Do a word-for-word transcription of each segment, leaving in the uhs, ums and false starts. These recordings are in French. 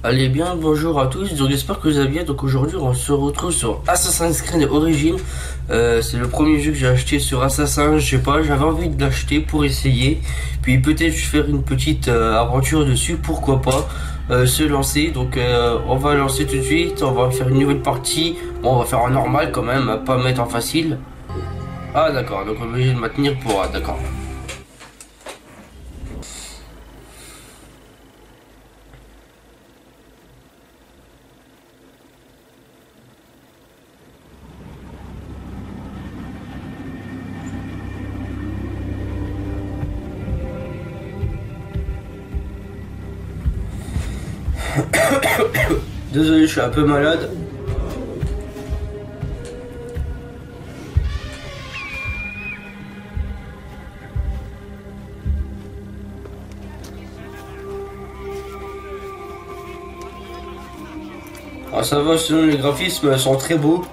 Allez bien, bonjour à tous, donc j'espère que vous allez bien. Donc aujourd'hui on se retrouve sur Assassin's Creed Origins. euh, C'est le premier jeu que j'ai acheté sur Assassin, je sais pas, j'avais envie de l'acheter pour essayer. Puis peut-être faire une petite euh, aventure dessus, pourquoi pas euh, se lancer. Donc euh, on va lancer tout de suite, on va faire une nouvelle partie. Bon, on va faire en normal quand même, pas mettre en facile. Ah d'accord, donc on est obligé de maintenir pour... Ah d'accord. Désolé, je suis un peu malade. Ah, ça va, sinon les graphismes sont très beaux.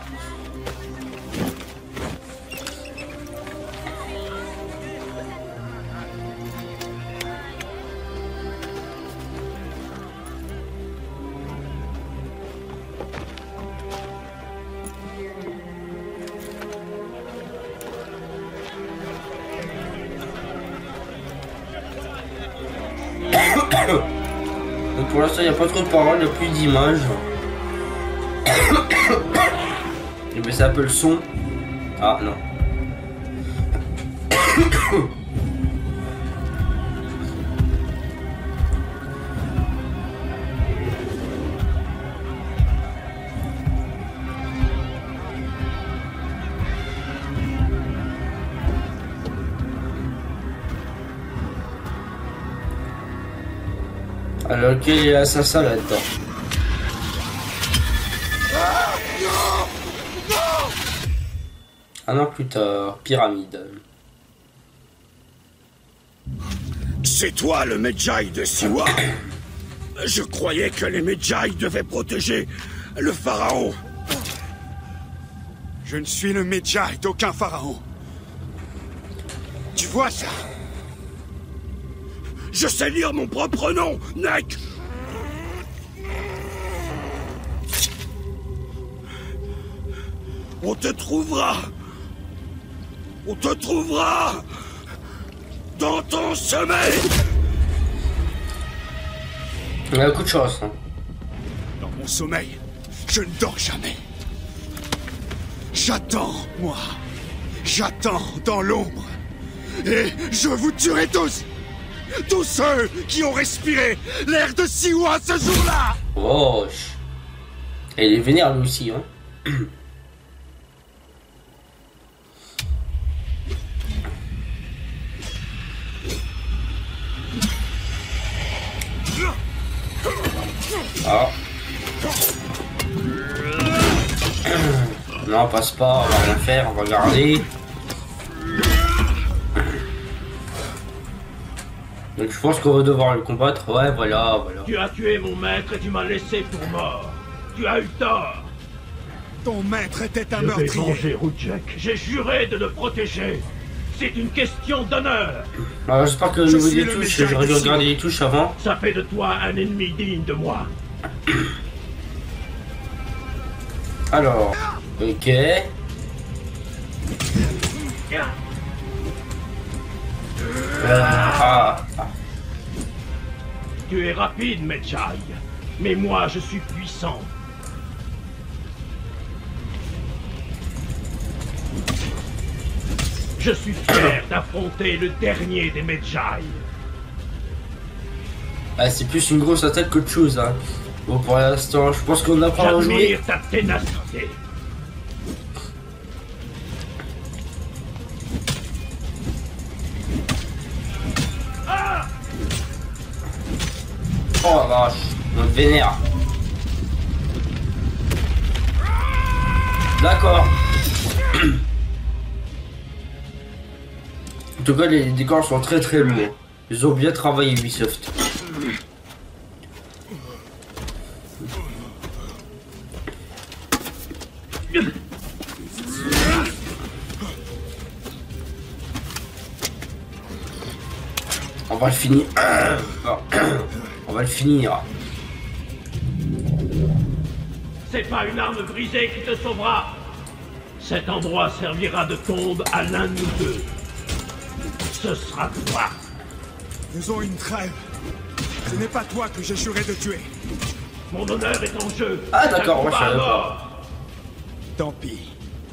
Donc pour l'instant il n'y a pas trop de paroles, il n'y a plus d'images. Je vais baisser un peu le son. Ah non. Alors quel est l'assassin là-dedans? Un an plus tard, pyramide. C'est toi le Medjay de Siwa? Je croyais que les Medjay devaient protéger le pharaon. Je ne suis le Medjay d'aucun pharaon. Tu vois ça? Je sais lire mon propre nom, Nek! On te trouvera! On te trouvera! Dans ton sommeil! Il a coup de chance. Hein. Dans mon sommeil, je ne dors jamais. J'attends, moi. J'attends dans l'ombre. Et je vous tuerai tous! Tous ceux qui ont respiré l'air de Siwa ce jour-là! Oh, et il est vénère lui aussi, hein. Ah. Non, passe pas, on va rien faire, on va garder. Donc je pense qu'on va devoir le combattre. Ouais, voilà, voilà. Tu as tué mon maître et tu m'as laissé pour mort. Tu as eu tort. Ton maître était un Je vais meurtrier. venger Rudjek. J'ai juré de le protéger. C'est une question d'honneur. Alors j'espère que au Je niveau suis des le touches, Medjay j'aurais dû de regarder Siwa. les touches avant. Ça fait de toi un ennemi digne de moi. Alors, ok. Euh, ah, ah. Tu es rapide, Medjay. Mais moi, je suis puissant. Je suis fier d'affronter le dernier des Medjay. Ah, c'est plus une grosse attaque qu'autre chose, hein. Bon, pour l'instant, je pense qu'on apprend à jouer. J'admire ta ténacité. Oh la vache, on te vénère. D'accord. En tout cas, les décors sont très très lourds. Ils ont bien travaillé Ubisoft. On va le finir. On va le finir. C'est pas une arme brisée qui te sauvera. Cet endroit servira de tombe à l'un de nous deux. Ce sera toi. Faisons une trêve. Ce n'est pas toi que j'ai juré de tuer. Mon honneur est en jeu. Ah C'est un d'accord, moi je combat à savais pas. mort. Tant pis.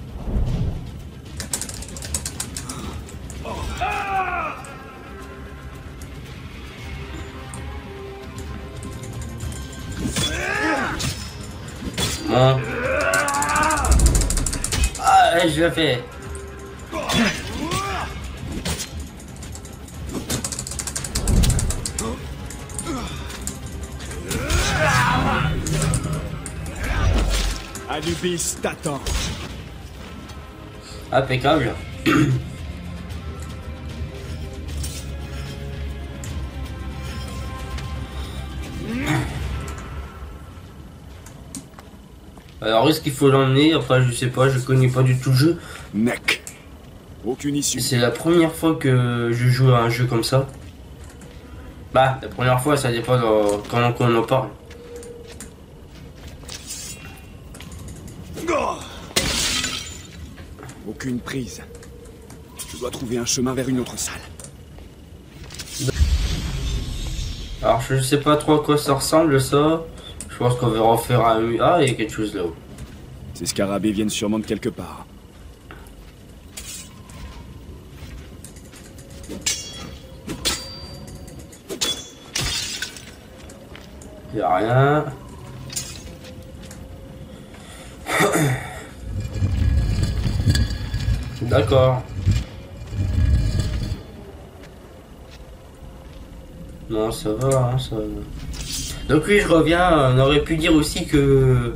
Bon. Ah, ouais, je l'ai fait. Anubis t'attend. Impeccable. Alors est-ce qu'il faut l'emmener? Enfin je sais pas, je connais pas du tout le jeu. Neck. Aucune issue. C'est la première fois que je joue à un jeu comme ça. Bah la première fois ça dépend de comment on en parle. Aucune prise. Je dois trouver un chemin vers une autre salle. Alors je sais pas trop à quoi ça ressemble ça. Je pense qu'on va refaire un... Ah il y a quelque chose là-haut. Ces scarabées viennent sûrement de quelque part. Il y a rien. D'accord. Non, ça va, hein, ça va. Donc oui, je reviens. On aurait pu dire aussi que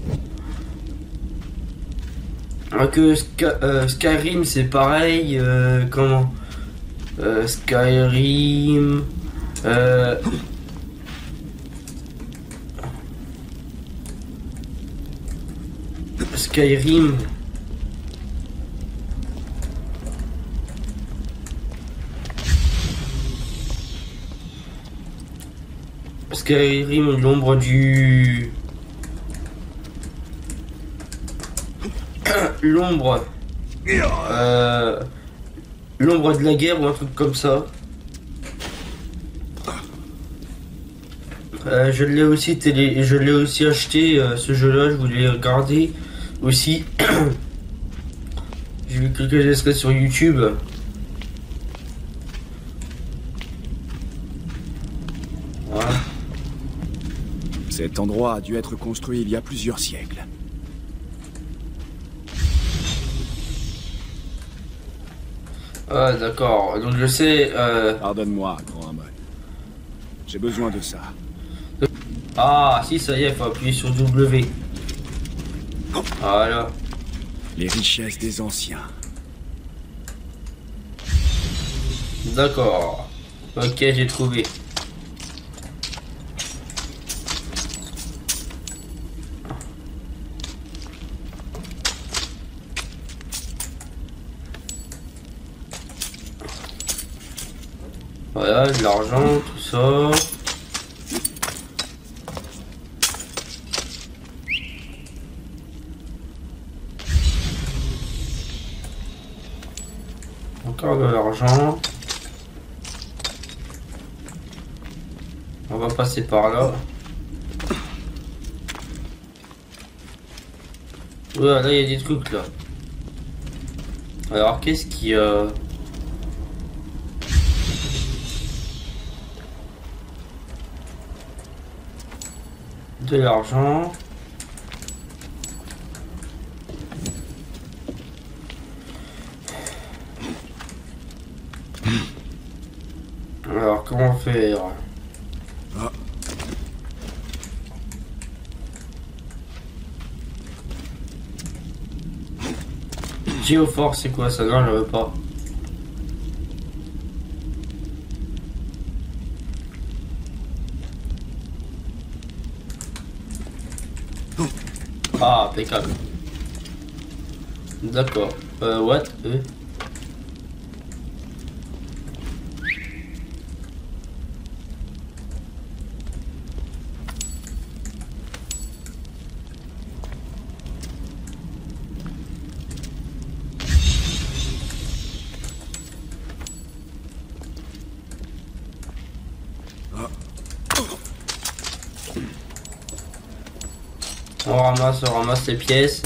que Sky, euh, Skyrim c'est pareil. Euh, comment euh, Skyrim. Euh, Skyrim. Skyrim, l'ombre du... l'ombre... Euh... L'ombre de la guerre ou un truc comme ça. Euh, je l'ai aussi télé... Je l'ai aussi acheté, euh, ce jeu-là, je voulais regarder aussi. J'ai vu quelques extraits sur YouTube. Voilà. Cet endroit a dû être construit il y a plusieurs siècles. Ah d'accord, donc je sais... Euh... Pardonne-moi, grand Amon. J'ai besoin de ça. Ah si, ça y est, faut appuyer sur W. Voilà. Les richesses des anciens. D'accord. Ok, j'ai trouvé. Voilà, de l'argent, tout ça. Encore de l'argent. On va passer par là. Ouais, là il y a des trucs là. Alors qu'est-ce qui... Euh... de l'argent. Alors comment faire? Ah. Géoforce c'est quoi ça? Non je veux pas. Ah, impeccable. D'accord. Euh, what? Euh. On ramasse, on ramasse les pièces.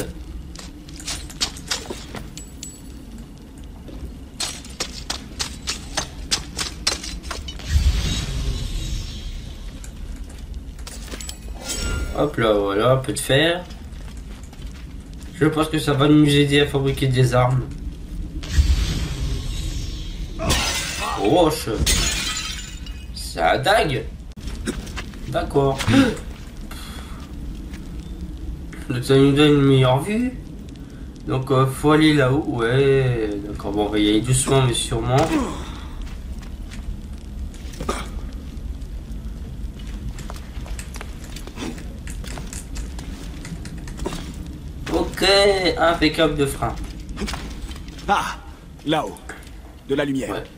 Hop là, voilà, un peu de fer. Je pense que ça va nous aider à fabriquer des armes. Roche. C'est un dingue. D'accord. Donc ça nous donne une meilleure vue. Donc euh, faut aller là-haut. Ouais. D'accord, bon, on va y aller doucement mais sûrement. Ok, impeccable de frein. Ah, là-haut. De la lumière. Ouais.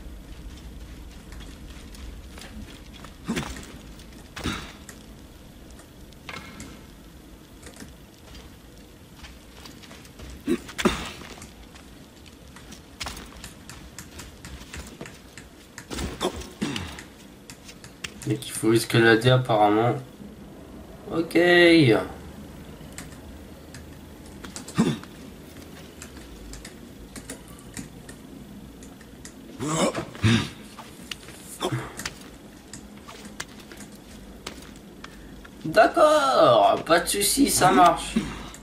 Et qu'il faut escalader apparemment. Ok. D'accord, pas de soucis, ça marche.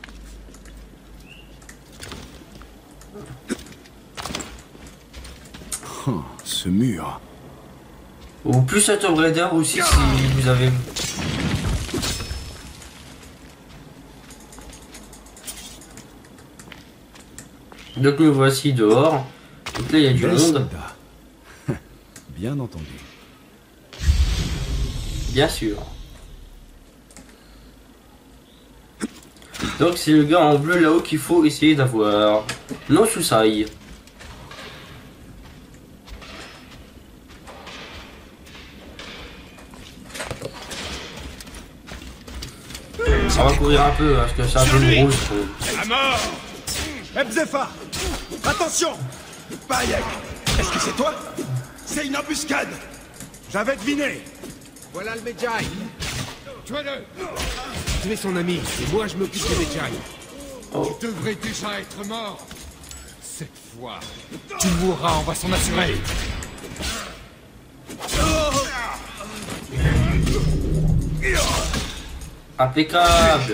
Oh, ce mur. Ou plus à Tomb Raider aussi si vous avez... Donc nous voici dehors. Donc là il y a du monde. Soldat. Bien entendu. Bien sûr. Donc c'est le gars en bleu là-haut qu'il faut essayer d'avoir. Non suicide. On va courir un peu parce que c'est un peu rouge. À mort. Ebzefa, attention. Bayek, est-ce que c'est toi? C'est une embuscade. J'avais deviné. Voilà le Medjay. Tuez-le. Tuez son ami, et moi je m'occupe du Medjay. Oh. Il devrait déjà être mort. Cette fois, tu mourras, on va s'en assurer. Impeccable.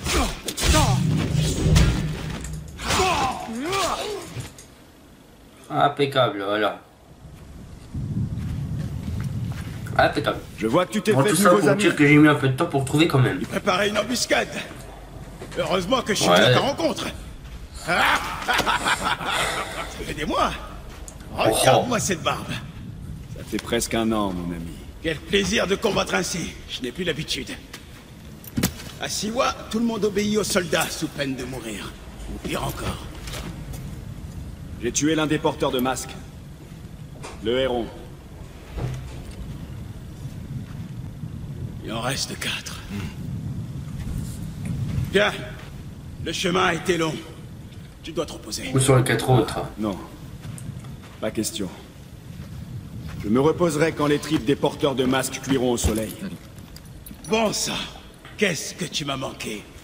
Impeccable, voilà. Impeccable. Je vois que tu t'es Bon, fait tout de ça nouveaux pour amis. dire que j'ai mis un peu de temps pour trouver quand même. Préparer une embuscade. Heureusement que je suis Ouais. à ta rencontre. Ça fait des mois. Regarde-moi cette barbe. Ça fait presque un an, mon ami. Quel plaisir de combattre ainsi. Je n'ai plus l'habitude. À Siwa, tout le monde obéit aux soldats sous peine de mourir. Ou pire encore. J'ai tué l'un des porteurs de masques. Le héron. Il en reste quatre. Bien. Le chemin a été long. Tu dois te reposer. Où sont les quatre autres? Non. Pas question. Je me reposerai quand les tripes des porteurs de masques cuiront au soleil. Bon sang. Qu'est-ce que tu m'as manqué.